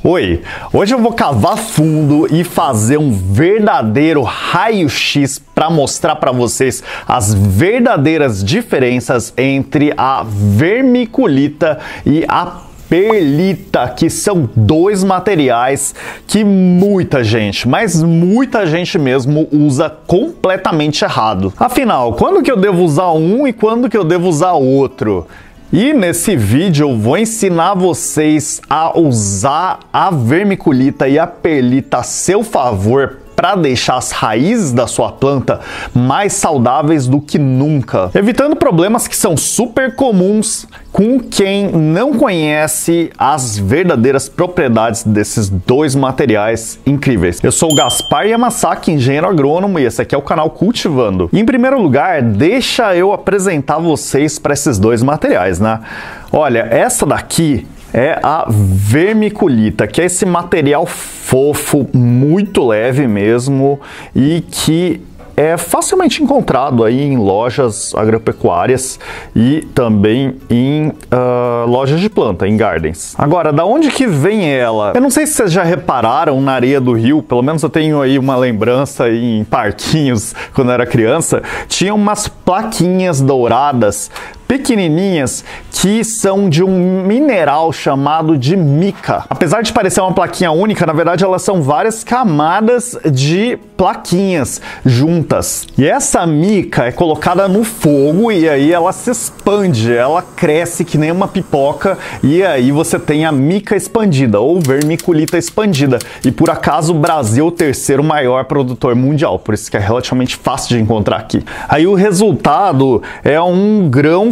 Oi, hoje eu vou cavar fundo e fazer um verdadeiro raio-x para mostrar para vocês as verdadeiras diferenças entre a vermiculita e a perlita, que são dois materiais que muita gente, mas muita gente mesmo, usa completamente errado. Afinal, quando que eu devo usar um e quando que eu devo usar outro? E nesse vídeo eu vou ensinar vocês a usar a vermiculita e a perlita a seu favor para deixar as raízes da sua planta mais saudáveis do que nunca, evitando problemas que são super comuns com quem não conhece as verdadeiras propriedades desses dois materiais incríveis. Eu sou o Gaspar Yamasaki, engenheiro agrônomo, e esse aqui é o canal Cultivando. E em primeiro lugar, deixa eu apresentar vocês para esses dois materiais, né? Olha, essa daqui é a vermiculita, que é esse material fofo, muito leve mesmo, e que é facilmente encontrado aí em lojas agropecuárias e também em lojas de planta, em gardens. Agora, da onde que vem ela? Eu não sei se vocês já repararam na areia do rio, pelo menos eu tenho aí uma lembrança em parquinhos, quando eu era criança, tinha umas plaquinhas douradas pequenininhas que são de um mineral chamado de mica. Apesar de parecer uma plaquinha única, na verdade elas são várias camadas de plaquinhas juntas. E essa mica é colocada no fogo e aí ela se expande, ela cresce que nem uma pipoca e aí você tem a mica expandida ou vermiculita expandida. E por acaso o Brasil é o terceiro maior produtor mundial, por isso que é relativamente fácil de encontrar aqui. Aí o resultado é um grão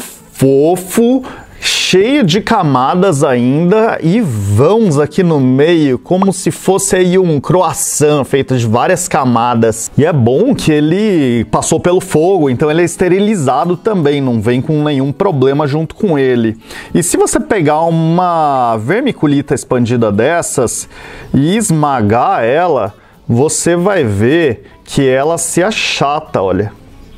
fofo, cheio de camadas ainda e vãos aqui no meio, como se fosse aí um croissant feito de várias camadas. E é bom que ele passou pelo fogo, então ele é esterilizado também, não vem com nenhum problema junto com ele. E se você pegar uma vermiculita expandida dessas e esmagar ela, você vai ver que ela se achata, olha.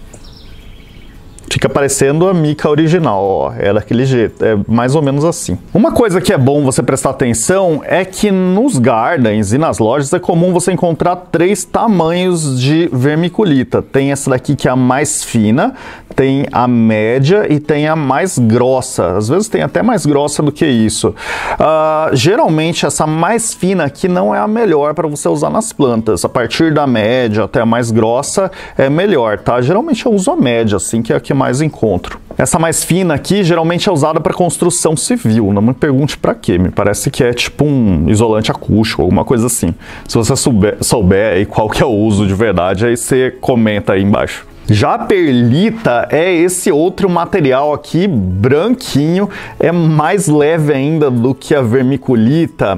Fica parecendo a mica original, ó, é daquele jeito, é mais ou menos assim. Uma coisa que é bom você prestar atenção é que nos gardens e nas lojas é comum você encontrar três tamanhos de vermiculita. Tem essa daqui que é a mais fina, tem a média e tem a mais grossa. Às vezes tem até mais grossa do que isso. Geralmente essa mais fina aqui não é a melhor para você usar nas plantas. A partir da média até a mais grossa é melhor, tá? Geralmente eu uso a média, assim, que é a que mais encontro. Essa mais fina aqui geralmente é usada para construção civil. Não me pergunte para quê, me parece que é tipo um isolante acústico, alguma coisa assim. Se você souber aí qual que é o uso de verdade, aí você comenta aí embaixo. Já a perlita é esse outro material aqui, branquinho, é mais leve ainda do que a vermiculita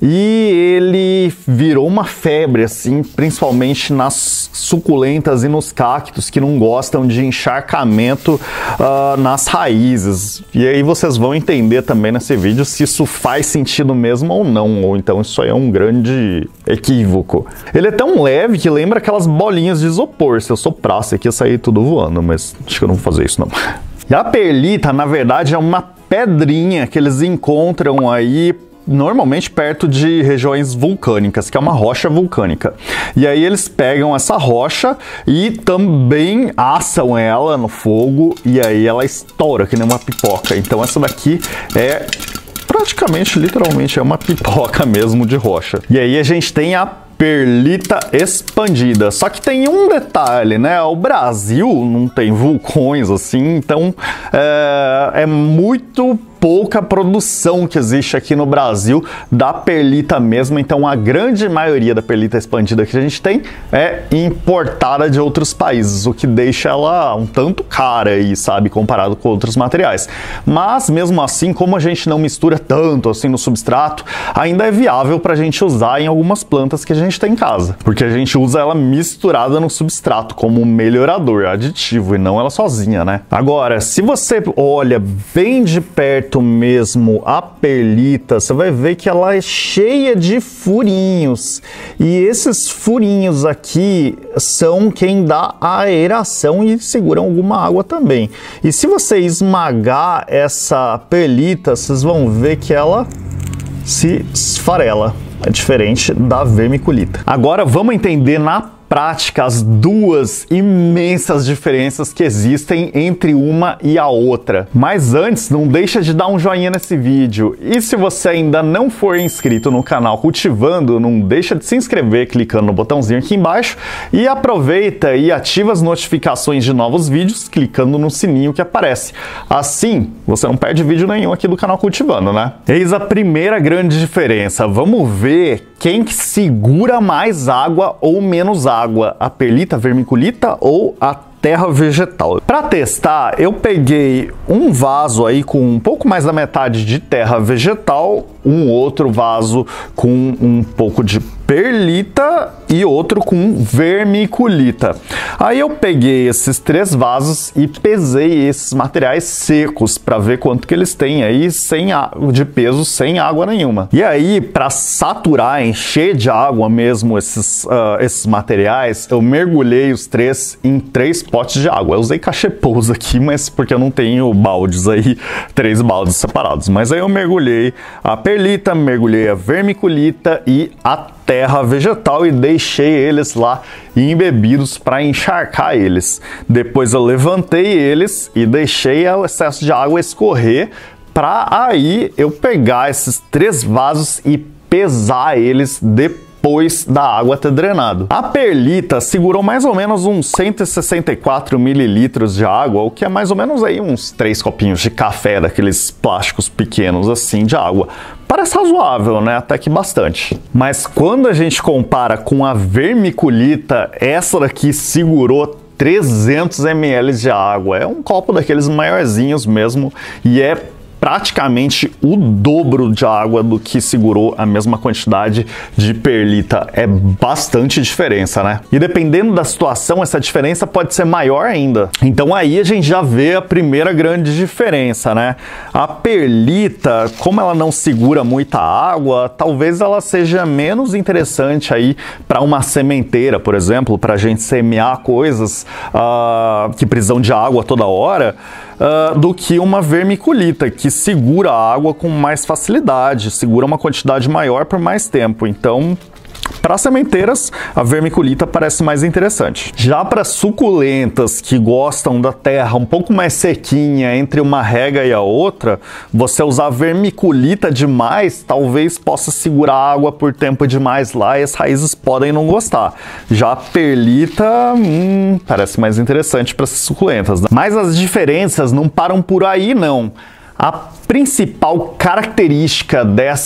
e ele virou uma febre, assim, principalmente nas suculentas e nos cactos que não gostam de encharcamento nas raízes. E aí vocês vão entender também nesse vídeo se isso faz sentido mesmo ou não, ou então isso aí é um grande equívoco. Ele é tão leve que lembra aquelas bolinhas de isopor. Se eu soprasse aqui, sair tudo voando, mas acho que eu não vou fazer isso não. E a perlita, na verdade, é uma pedrinha que eles encontram aí normalmente perto de regiões vulcânicas, que é uma rocha vulcânica. E aí eles pegam essa rocha e também assam ela no fogo e aí ela estoura que nem uma pipoca. Então essa daqui é praticamente, literalmente, é uma pipoca mesmo de rocha. E aí a gente tem a perlita expandida. Só que tem um detalhe, né? O Brasil não tem vulcões assim, então é muito pouca produção que existe aqui no Brasil da perlita mesmo, então a grande maioria da perlita expandida que a gente tem é importada de outros países, o que deixa ela um tanto cara aí, sabe, comparado com outros materiais. Mas mesmo assim, como a gente não mistura tanto assim no substrato, ainda é viável para a gente usar em algumas plantas que a gente tem em casa, porque a gente usa ela misturada no substrato como um melhorador, aditivo, e não ela sozinha, né? Agora, se você olha bem de perto mesmo a perlita, você vai ver que ela é cheia de furinhos, e esses furinhos aqui são quem dá a aeração e seguram alguma água também. E se você esmagar essa perlita, vocês vão ver que ela se esfarela. É diferente da vermiculita. Agora vamos entender na prática as duas imensas diferenças que existem entre uma e a outra. Mas antes, não deixa de dar um joinha nesse vídeo. E se você ainda não for inscrito no canal Cultivando, não deixa de se inscrever clicando no botãozinho aqui embaixo e aproveita e ativa as notificações de novos vídeos clicando no sininho que aparece. Assim, você não perde vídeo nenhum aqui do canal Cultivando, né? Eis a primeira grande diferença. Vamos ver quem que segura mais água ou menos água, a perlita, a vermiculita ou a terra vegetal. Para testar, eu peguei um vaso aí com um pouco mais da metade de terra vegetal, um outro vaso com um pouco de perlita e outro com vermiculita. Aí eu peguei esses 3 vasos e pesei esses materiais secos para ver quanto que eles têm aí de peso sem água nenhuma. E aí, para saturar, encher de água mesmo esses materiais, eu mergulhei os 3 em 3 potes de água. Eu usei cachepôs aqui, mas porque eu não tenho baldes aí, 3 baldes separados. Mas aí eu mergulhei a perlita, mergulhei a vermiculita e a terra vegetal e deixei eles lá embebidos para encharcar eles. Depois eu levantei eles e deixei o excesso de água escorrer para aí eu pegar esses 3 vasos e pesar eles depois da água ter drenado. A perlita segurou mais ou menos uns 164 mililitros de água, o que é mais ou menos aí uns 3 copinhos de café, daqueles plásticos pequenos assim de água. Parece razoável, né? Até que bastante. Mas quando a gente compara com a vermiculita, essa daqui segurou 300 ml de água. É um copo daqueles maiorzinhos mesmo e é praticamente o dobro de água do que segurou a mesma quantidade de perlita. É bastante diferença, né? E dependendo da situação, essa diferença pode ser maior ainda. Então aí a gente já vê a primeira grande diferença, né? A perlita, como ela não segura muita água, talvez ela seja menos interessante aí para uma sementeira, por exemplo, para a gente semear coisas que precisam de água toda hora, do que uma vermiculita, que segura a água com mais facilidade, segura uma quantidade maior por mais tempo. Então, para sementeiras, a vermiculita parece mais interessante. Já para suculentas que gostam da terra um pouco mais sequinha entre uma rega e a outra, você usar vermiculita demais talvez possa segurar a água por tempo demais lá e as raízes podem não gostar. Já a perlita parece mais interessante para essas suculentas, né? Mas as diferenças não param por aí, não. A principal característica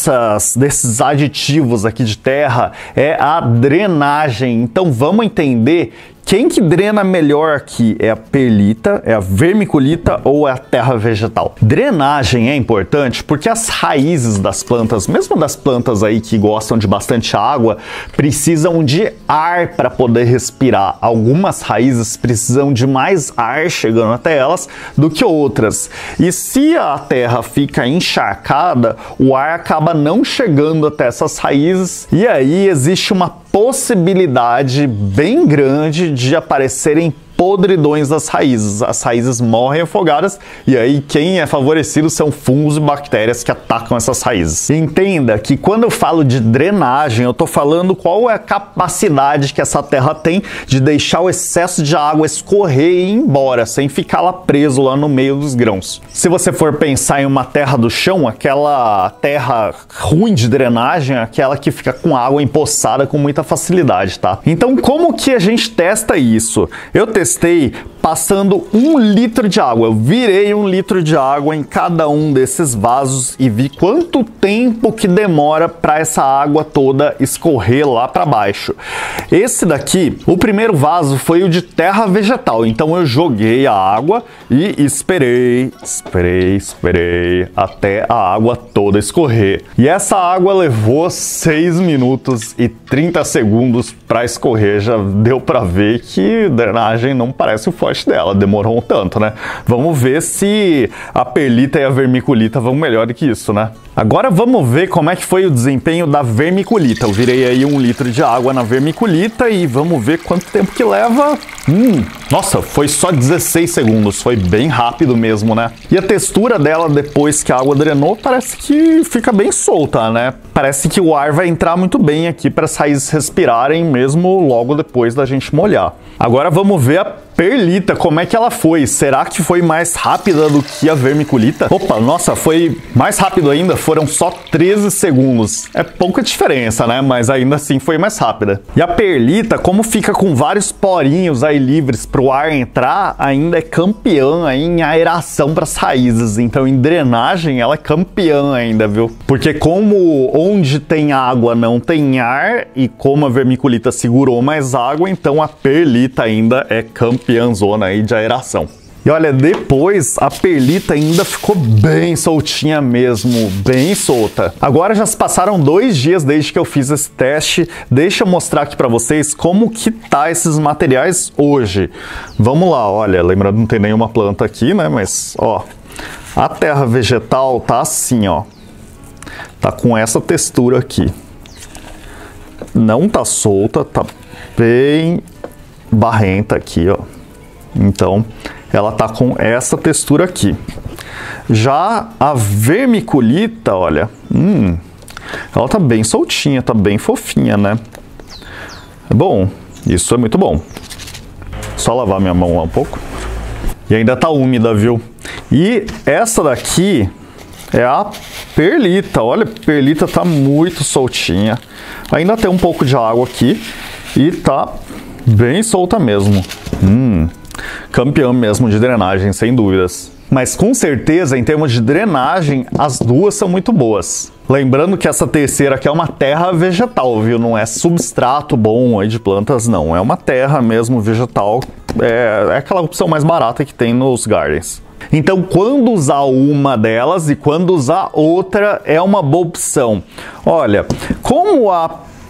desses aditivos aqui de terra é a drenagem. Então vamos entender quem que drena melhor aqui, é a perlita, é a vermiculita ou é a terra vegetal? Drenagem é importante porque as raízes das plantas, mesmo das plantas aí que gostam de bastante água, precisam de ar para poder respirar. Algumas raízes precisam de mais ar chegando até elas do que outras. E se a terra fica encharcada, o ar acaba não chegando até essas raízes e aí existe uma possibilidade bem grande de aparecerem podridões das raízes. As raízes morrem afogadas e aí quem é favorecido são fungos e bactérias que atacam essas raízes. Entenda que quando eu falo de drenagem, eu estou falando qual é a capacidade que essa terra tem de deixar o excesso de água escorrer e ir embora, sem ficar lá preso lá no meio dos grãos. Se você for pensar em uma terra do chão, aquela terra ruim de drenagem, aquela que fica com água empoçada com muita facilidade, tá? Então como que a gente testa isso? Eu testei passando 1 litro de água. Eu virei 1 litro de água em cada um desses vasos e vi quanto tempo que demora para essa água toda escorrer lá para baixo. Esse daqui, o primeiro vaso foi o de terra vegetal. Então eu joguei a água e esperei até a água toda escorrer. E essa água levou 6 minutos e 30 segundos para escorrer. Já deu para ver que drenagem não parece o forte dela, demorou um tanto, né? Vamos ver se a perlita e a vermiculita vão melhor do que isso, né? Agora vamos ver como é que foi o desempenho da vermiculita. Eu virei aí 1 litro de água na vermiculita e vamos ver quanto tempo que leva. Nossa, foi só 16 segundos, foi bem rápido mesmo, né? E a textura dela depois que a água drenou parece que fica bem solta, né? Parece que o ar vai entrar muito bem aqui para as raízes respirarem mesmo logo depois da gente molhar. Agora vamos ver a perlita, como é que ela foi? Será que foi mais rápida do que a vermiculita? Opa, nossa, foi mais rápido ainda, foram só 13 segundos. É pouca diferença, né? Mas ainda assim foi mais rápida. E a perlita, como fica com vários porinhos aí livres para o ar entrar, ainda é campeã aí em aeração para as raízes. Então em drenagem ela é campeã ainda, viu? Porque como onde tem água não tem ar, e como a vermiculita segurou mais água, então a perlita ainda é campeãzona aí de aeração. E olha, depois a perlita ainda ficou bem soltinha mesmo, bem solta. Agora já se passaram 2 dias desde que eu fiz esse teste. Deixa eu mostrar aqui pra vocês como que tá esses materiais hoje. Vamos lá, olha, lembrando, não tem nenhuma planta aqui, né? Mas, ó, a terra vegetal tá assim, ó. Tá com essa textura aqui. Não tá solta, tá bem barrenta aqui, ó. Então, ela tá com essa textura aqui. Já a vermiculita, olha, ela tá bem soltinha, tá bem fofinha, né? Bom, isso é muito bom. Só lavar minha mão lá um pouco. E ainda tá úmida, viu? E essa daqui é a perlita. Olha, a perlita tá muito soltinha. Ainda tem um pouco de água aqui e tá bem solta mesmo. Campeão mesmo de drenagem, sem dúvidas. Mas com certeza, em termos de drenagem, as duas são muito boas. Lembrando que essa terceira aqui é uma terra vegetal, viu? Não é substrato bom aí de plantas, não. É uma terra mesmo vegetal. É aquela opção mais barata que tem nos gardens. Então, quando usar uma delas e quando usar outra é uma boa opção. Olha, como a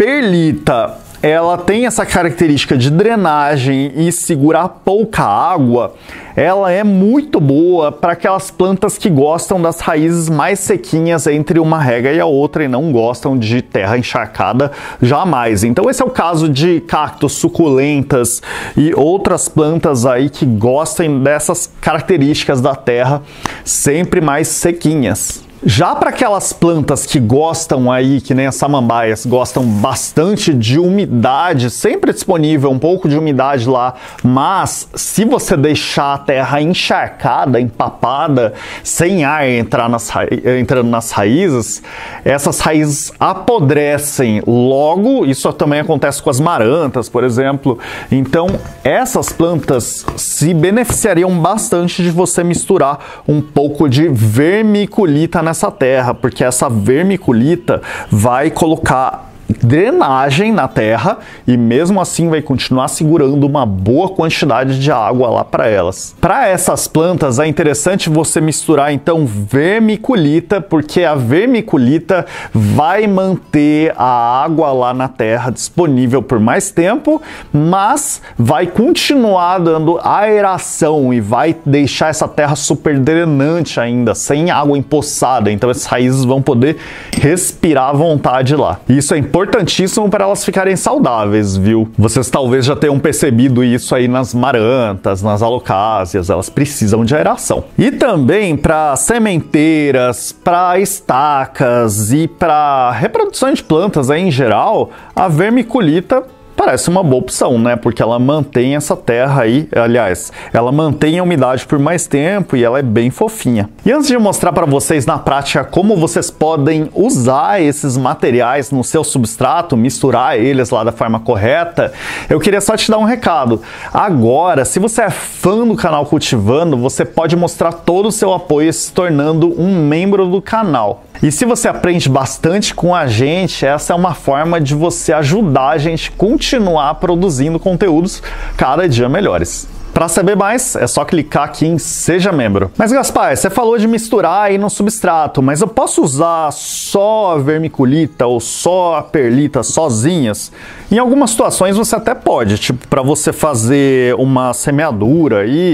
perlita ela tem essa característica de drenagem e segurar pouca água, ela é muito boa para aquelas plantas que gostam das raízes mais sequinhas entre uma rega e a outra e não gostam de terra encharcada jamais. Então esse é o caso de cactos, suculentas e outras plantas aí que gostem dessas características da terra sempre mais sequinhas. Já para aquelas plantas que gostam aí, que nem as samambaias, gostam bastante de umidade, sempre disponível um pouco de umidade lá, mas se você deixar a terra encharcada, empapada, sem ar entrando nas raízes, essas raízes apodrecem logo. Isso também acontece com as marantas, por exemplo. Então, essas plantas se beneficiariam bastante de você misturar um pouco de vermiculita nessa terra, porque essa vermiculita vai colocar drenagem na terra e mesmo assim vai continuar segurando uma boa quantidade de água lá para elas. Para essas plantas é interessante você misturar então vermiculita, porque a vermiculita vai manter a água lá na terra disponível por mais tempo, mas vai continuar dando aeração e vai deixar essa terra super drenante ainda, sem água empoçada, então as raízes vão poder respirar à vontade lá. Isso é importantíssimo para elas ficarem saudáveis, viu? Vocês talvez já tenham percebido isso aí nas marantas, nas alocásias, elas precisam de aeração. E também para sementeiras, para estacas e para reprodução de plantas aí em geral, a vermiculita parece uma boa opção, né? Porque ela mantém essa terra aí, aliás, ela mantém a umidade por mais tempo e ela é bem fofinha. E antes de mostrar para vocês na prática como vocês podem usar esses materiais no seu substrato, misturar eles lá da forma correta, eu queria só te dar um recado. Agora, se você é fã do canal Cultivando, você pode mostrar todo o seu apoio se tornando um membro do canal. E se você aprende bastante com a gente, essa é uma forma de você ajudar a gente a continuar produzindo conteúdos cada dia melhores. Para saber mais, é só clicar aqui em Seja Membro. Mas Gaspar, você falou de misturar aí no substrato, mas eu posso usar só a vermiculita ou só a perlita sozinhas? Em algumas situações você até pode, tipo para você fazer uma semeadura aí,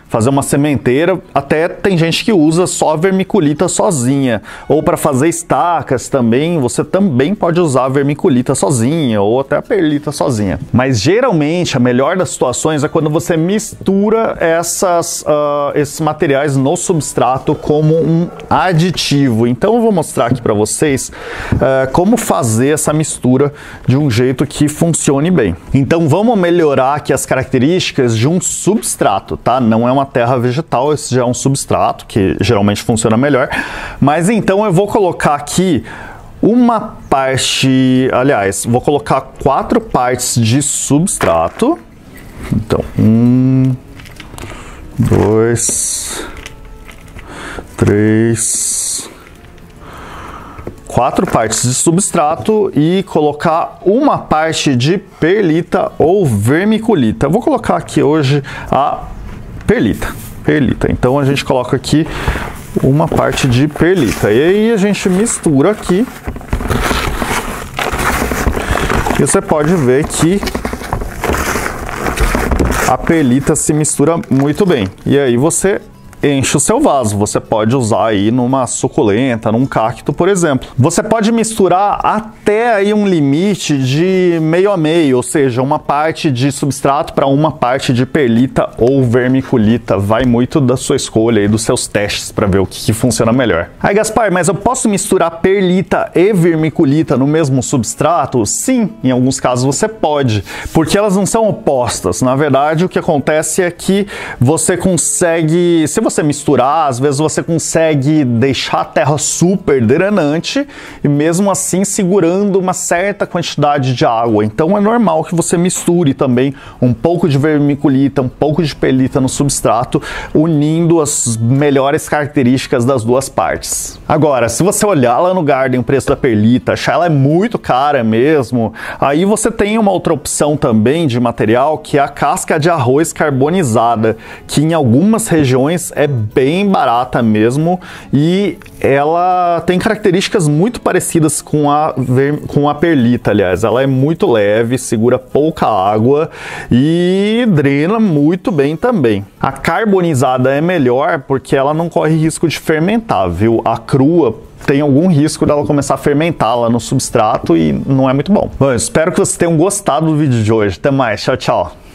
fazer uma sementeira. Até tem gente que usa só vermiculita sozinha, ou para fazer estacas também, você também pode usar a vermiculita sozinha, ou até a perlita sozinha. Mas geralmente a melhor das situações é quando você mistura esses materiais no substrato como um aditivo. Então eu vou mostrar aqui para vocês como fazer essa mistura de um jeito que funcione bem. Então vamos melhorar aqui as características de um substrato, tá? Não é uma terra vegetal, esse já é um substrato que geralmente funciona melhor. Mas então eu vou colocar aqui uma parte, aliás, vou colocar 4 partes de substrato. Então, 1, 2, 3, 4 partes de substrato e colocar uma parte de perlita ou vermiculita. Eu vou colocar aqui hoje a perlita. Então a gente coloca aqui uma parte de perlita. E aí a gente mistura aqui. E você pode ver que a perlita se mistura muito bem. E aí você enche o seu vaso. Você pode usar aí numa suculenta, num cacto, por exemplo. Você pode misturar até aí um limite de meio a meio, ou seja, uma parte de substrato para uma parte de perlita ou vermiculita. Vai muito da sua escolha e dos seus testes para ver o que funciona melhor. Aí, Gaspar, mas eu posso misturar perlita e vermiculita no mesmo substrato? Sim, em alguns casos você pode, porque elas não são opostas. Na verdade, o que acontece é que você consegue, se você misturar, às vezes você consegue deixar a terra super drenante e mesmo assim segurando uma certa quantidade de água. Então é normal que você misture também um pouco de vermiculita, um pouco de perlita no substrato, unindo as melhores características das duas partes. Agora, se você olhar lá no Garden o preço da perlita, achar ela é muito cara mesmo, aí você tem uma outra opção também de material, que é a casca de arroz carbonizada, que em algumas regiões é bem barata mesmo e ela tem características muito parecidas com a perlita, aliás. Ela é muito leve, segura pouca água e drena muito bem também. A carbonizada é melhor porque ela não corre risco de fermentar, viu? A crua tem algum risco dela começar a fermentar lá no substrato e não é muito bom. Bom, eu espero que vocês tenham gostado do vídeo de hoje. Até mais, tchau, tchau!